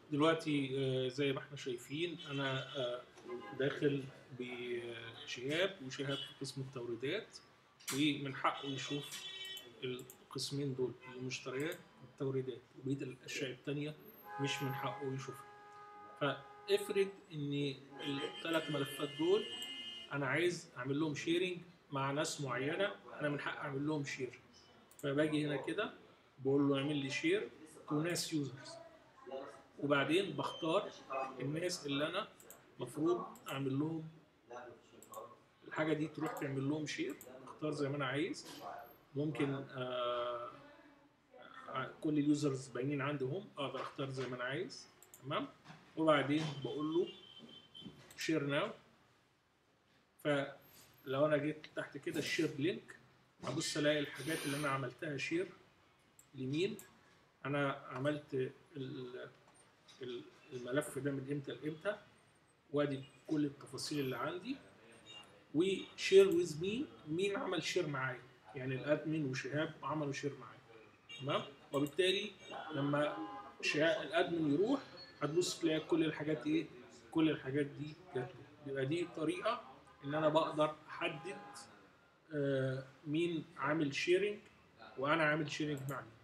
دلوقتي زي ما احنا شايفين انا داخل بشهاب، وشهاب في قسم التوريدات، ومن حقه يشوف القسمين دول، المشتريات والتوريدات، وبقيه الاشياء التانيه مش من حقه يشوفها. فافرض ان الثلاث ملفات دول انا عايز اعمل لهم شيرنج مع ناس معينه، انا من حق اعمل لهم شير. فباجي هنا كده بقول له اعمل لي شير تو ناس يوزرز، وبعدين بختار الناس اللي انا المفروض اعمل لهم الحاجه دي تروح تعمل لهم شير. اختار زي ما انا عايز. ممكن كل اليوزرز باينين عندي هم، اقدر اختار زي ما انا عايز. تمام. وبعدين بقول له شير ناو. فلو انا جيت تحت كده الشير لينك، هبص الاقي الحاجات اللي انا عملتها شير لمين. انا عملت الملف ده من امتى لامتى، وادي كل التفاصيل اللي عندي. وشير ويز مين عمل شير معايا، يعني الادمن وشهاب عملوا شير معايا. تمام. وبالتالي لما الادمن يروح هتبص تلاقي كل الحاجات ايه، كل الحاجات دي جات له. يبقى دي طريقه ان انا بقدر احدد مين عامل شيرنج وانا عامل شيرنج مع مين.